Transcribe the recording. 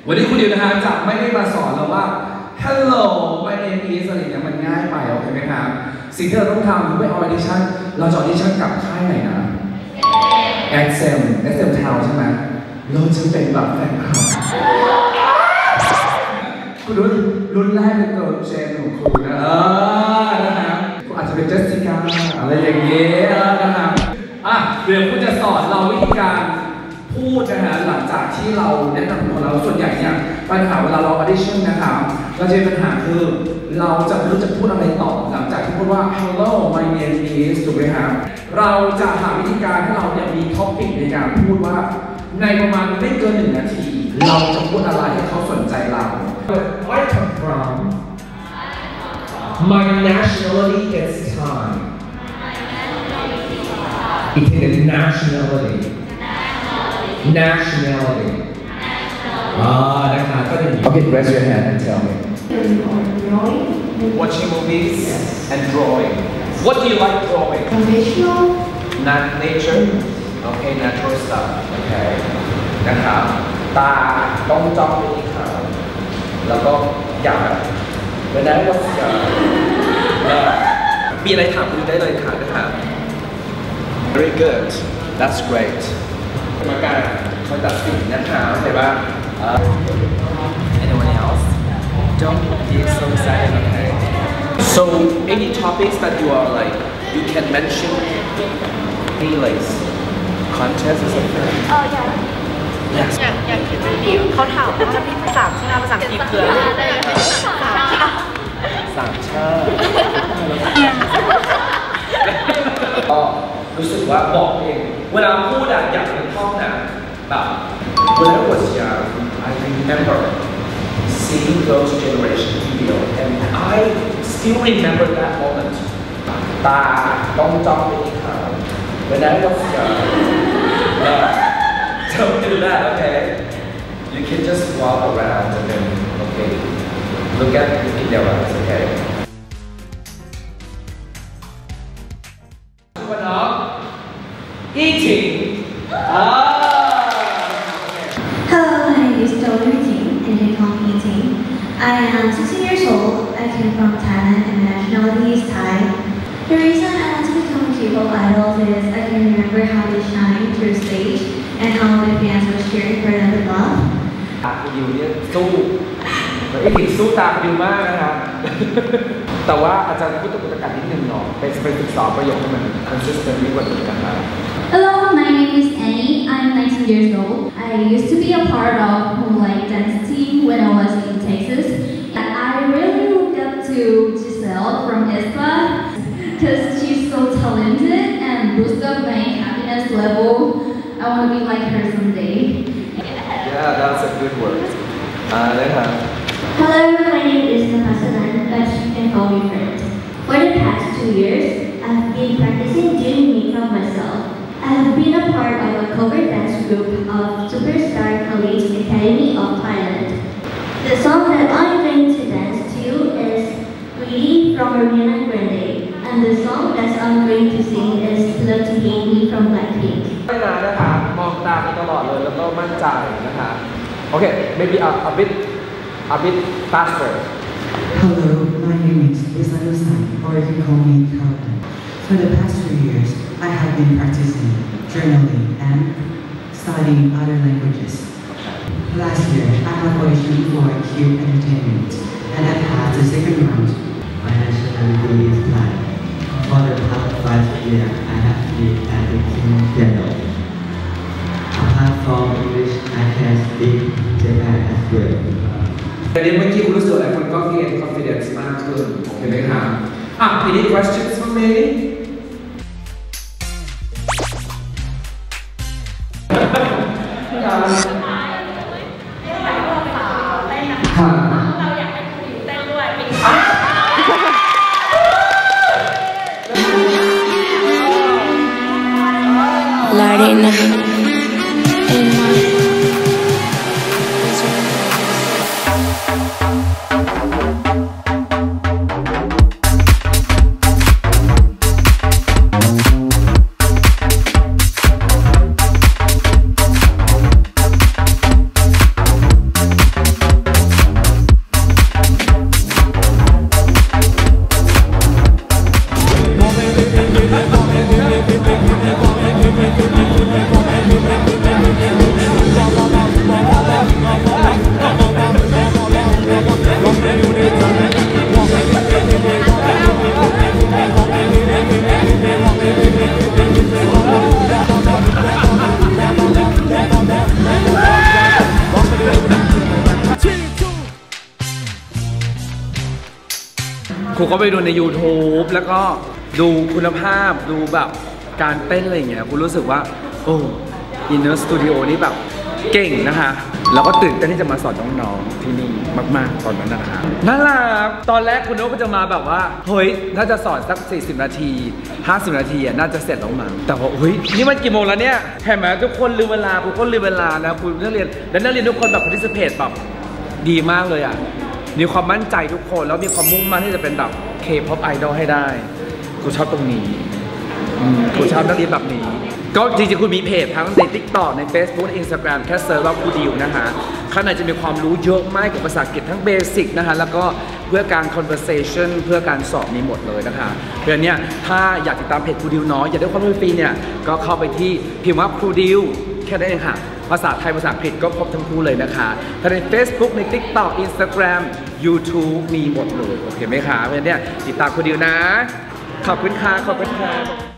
วันนี้คุณดิวนะฮะจะไม่ได้มาสอนเราว่า Hello my name is อะไรอย่างเงี้ยมันง่ายไปโอเคไหมครับสิ่งที่เราต้องทำคือไปออดิชั่นเราจะออดิชั่นกับค่ายไหนนะ SM Town ใช่ไหมเราจะเป็นแบบแฟนคลับคุณรุ่นแรกเป็นเกิร์ลเจนของคุณนะนะครับคุณอาจจะเป็นเจสสิก้าอะไรอย่างเงี้ยนะครับเดี๋ยวคุณจะสอนเราวิธีการพูดนะฮะหลังจากที่เราแนะนำของเราส่วนใหญ่เนี่ยปัญหาเวลาเราออดิชั่นนะครับเราจะมีปัญหาคือเราจะไม่รู้จะพูดอะไรต่อหลังจากที่พูดว่า Hello my name is ถูกไหมครับเราจะหาวิธีการให้เราเนี่ยมีท็อปิกในการพูดว่าในประมาณไม่เกิน1 นาทีเราจะพูดอะไรให้เขาสนใจเรา Where I come from my nationality is Thai it is nationality นะคะก็จะมี Okay raise your hand and tell me Watching movies and drawing. What do you like drawing? Traditional. Nature. Okay, natural stuff. Okay. นะครับตาต้องจ้องไปที่เขาแล้วก็อยากวันนั้นก็มีอะไรถามคุณได้เลยค่ะนะครับ Very good. That's great. กรรมการเขาตัดสินนะครับเห็นป่ะ Anyone else? Don't be so excited, okay? So, any topics that you are like, you can mention, any like contest or something? Oh yeah. Yes. อย่างที่พี่เขาถามว่าพี่ภาษาอังกฤษคืออะไรสามชาติก็รู้สึกว่าบอกเองเวลาพูดอะอยากเป็นท่องนะแบบWhen I was young, I remember seeing those generation video, and I still remember that moment. ตาต้องจ้องไปที่เขา When I was young, don't do that, okay? You can just walk around and then, okay, look at in their eyes, okay? One up, eating. Hello, my name is Dollar Ting, and they call me Ting. I am 16 years old. I came from Thailand, and my nationality is Thai. The reason I want to become a K-pop idol is I can remember how they shine through stage and how the fans were cheering for them with love. คุณดิวเนี่ยสู้ไอ้ถึงสู้ตามดิวมากนะครับ แต่ว่าอาจารย์พูดตะกุกตะกักนิดนึงเนาะไปศึกษาประโยคให้มัน consistent กว่านี้กันนะ Hello, my name is Annie. I'm 19 years old. I used to be a part of Moonlight Dance Team when I was in Texas. And I really look up to Giselle from ISPA because she's so talented and boosts up my happiness level. I want to be like her someday. Yeah, that's a good word. Hello, my name is Nahasanan, but you can call me friend. For the past 2 years, I've been practicing doing makeup myself. I have been a part of a cover dance group of Superstar College Academy of Thailand. The song that I'm going to dance to is Greedy from Ariana Grande, and the song that I'm going to sing is Love to Hate Me from Blackpink. ไม่นานนะคะมองตาไปตลอดเลยแล้วก็มั่นใจนะคะโอเค maybe a bit faster. Hello, my name is Isanu-san, or you can call me Calvin. For the past 2 years, I have been practicing journaling and studying other languages. Last year, I have auditioned for Cube Entertainment, and I passed the second round. My nationality is Thai. For the past 5 years, I have been practicing piano. Apart from English, I can speak Japan as well. แต่เมื่อกี้คุณรู้สึกหลายคนก็ gain confidence มากขึ้นโอเคไหมครับany questions for me เราอยากให้คุณเต้นด้วยเป็น La arena el mar ก็ไปดูใน YouTube แล้วก็ดูคุณภาพดูแบบการเต้นอะไรอย่างเงี้ยคุณรู้สึกว่าโอ้ Inner Studio นี่แบบเก่งนะคะแล้วก็ตื่นเต้นที่จะมาสอนน้องๆที่นี่มากๆตอนนั้นนะคะน่ารักตอนแรกคุณโน้ก็จะมาแบบว่าเฮ้ยถ้าจะสอนสัก40 นาที50 นาทีน่าจะเสร็จแล้วมั้งแต่ว่าเฮ้ยนี่มันกี่โมงแล้วเนี่ยเห็นไหมทุกคนลืมเวลาคุณก็ลืมเวลานะคุณนักเรียนและนักเรียนทุกคนแบบ participate แบบดีมากเลยอ่ะมีความมั่นใจทุกคนแล้วมีความมุ่งมั่นที่จะเป็นแบบ K-pop idol ให้ได้กูชอบตรงนี้กูชอบนักเรียนแบบนี้ก็จริงๆคุณมีเพจทั้งใน TikTok ใน Facebook ใน Instagram แค่เซิร์ชว่าครูดิวนะคะข้างในจะมีความรู้เยอะมากเกี่ยวกับภาษาอังกฤษทั้งเบสิกนะคะแล้วก็เพื่อการ conversation เพื่อการสอบมีหมดเลยนะคะเพราะฉะนั้นเนี่ยถ้าอยากติดตามเพจครูดิวน้อยอยากได้ความรู้ฟรีเนี่ยก็เข้าไปที่พิมพ์ว่าครูดิวแค่นั้นเองค่ะภาษาไทยภาษาอังกฤษก็ครบทั้งคู่เลยนะคะถ้าใน Facebook ใน TikTok Instagram YouTube มีหมดเลยโอเคไหมคะเพราะฉะนั้นเนี่ยติดตามครูดิวนะขอบคุณค่ะขอบคุณค่ะ